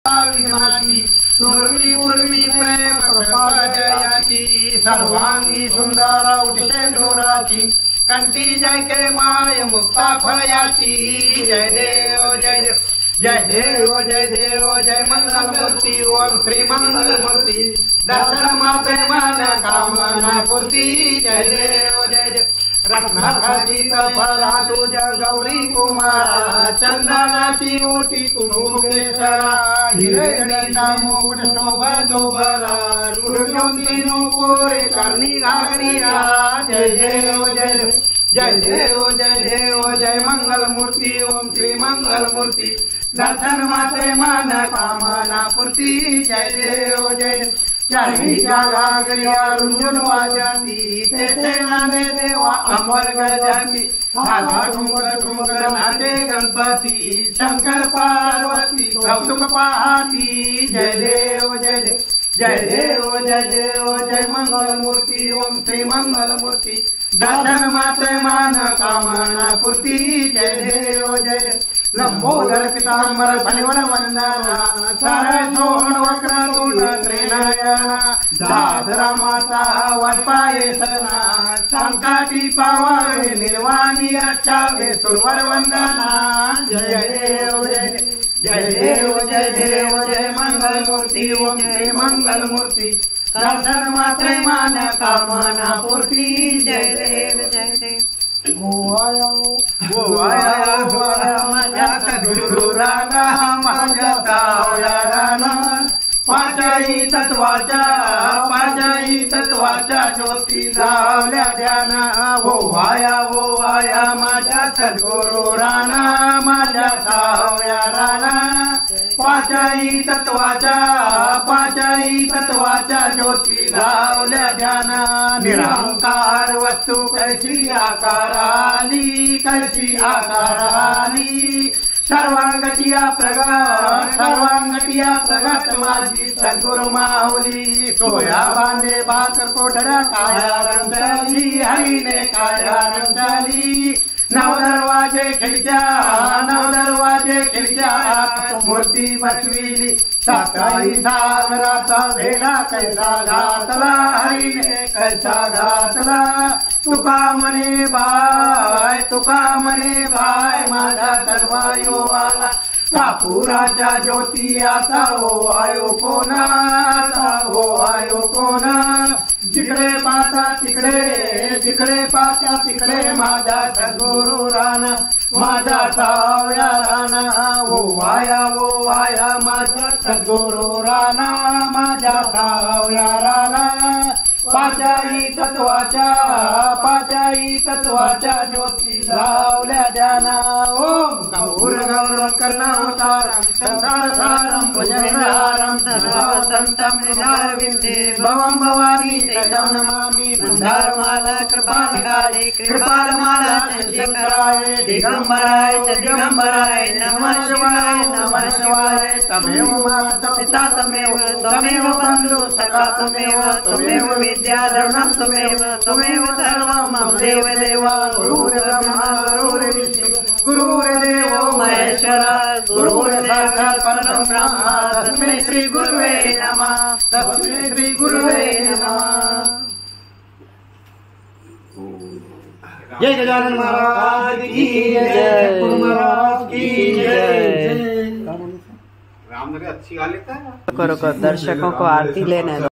विघ्नाची पूर्वी पूर्वी प्रेम कृपाजयाची सर्वांगी सुंदर उठेंडोराची कंठी जय के माय मुक्ता फळयाची जय देव जय देव जय देव जय देव जय मंगल मूर्ती ओम श्री मंगल मूर्ती दर्शन माते मन कामना पूर्ती जय देव जय देव रत्नाखचित फरा तुझ्या गौरी कुमारा चंदनाची ओटी कुंकुमेश्वरा हिरण्या मुकुट शोभा ज्योती नुपुरे करणी घागरिया जय देव जय देव जय देव जय देव जय मंगल मूर्ती ओम श्री मंगल मूर्ती दर्शन माते मन कामना पूर्ती जय देव जय देव चारवीच्या घागरिया रुंजून वाजती तेथे नांदे देवा अंबर गजाती धागा ठुमक नाचे गणपती शंकर पार्वती कौतुक पाहती जय देव जय देव जय देव जय देव जय मंगल मूर्ती ओम श्री मंगल मूर्ती दर्शन माते मन कामना पूर्ती जय देव जय देव लंबोदर पितांबर फलिवर वंदना सरळ सोहण वक्र तोंड त्रिनयना दादरा माता वटपाये सना संकाटी पावावे निर्वाणी रक्षावे सुरवर वंदना जय देव जय देव जय देव जय देव जय मंगल मूर्ती ओम श्री मंगल मूर्ती दर्शन मात्रे मान कामना पूर्ती जय देव जय देव वो आया माझ्या सद्गुरु राणा माझ्या सावळ्या राणा पाचाई तत्वाच्या ज्योती लावल्या ध्याना वो आया माझ्या सद्गुरु राणा माझ्या सावळ्या राणा पाचाई तत्वाच्या ज्योती लावल्या ध्याना निरंकार वस्तू कैसी आकाराली सर्वांगटिया प्रगट माझी सद्गुरु माऊली सोया बांधे भाकर कोठडा काया रंगाली हरीने काया रंगाली नव दरवाजे खिडक्या मूर्ती बसविली सकाळी सागराचा वेढा कैसा घातला हरीने कैसा घातला तुका म्हणे बाय माझा तन्वायो आला कापुराच्या ज्योती आता हो आयो कोणा जिकडे पाहता तिकडे माझा सद्गुरु राणा माझा सावळ्या राणा वो आया माझा सद्गुरु राणा माझा सावळ्या राणा पाचाई तत्वाच्या ज्योती लावल्या ध्याना ओम गौर कर्णावतार संसार सारम भुजंगारम सर्वसंतम निधारविंदे भवं भवानी तेजं नमामि मंदारमाला कृपालमाला शंकराय दिगंबराय नमः शिवाय तमेव माता पिता तमेव बंधु सखा तमेव विद्याधर्मं तमेव सर्वं मम देव गुरुर्ब्रह्मा गुरुर्विष्णु गुरुर्देवो महेश्वरा गुरुर्साक्षात् परं ब्रह्म तस्मै श्री गुरुवे नमः जय गजानन महाराज की जय गुरु महाराज की जय। राम अच्छी गा लेता है। दर्शकों को आरती लेने दो।